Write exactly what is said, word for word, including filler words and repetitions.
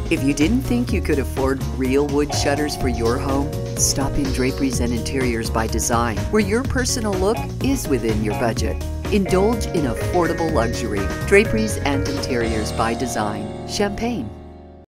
If you didn't think you could afford real wood shutters for your home, stop in Draperies and Interiors by Design, where your personal look is within your budget. Indulge in affordable luxury. Draperies and Interiors by Design, Champaign.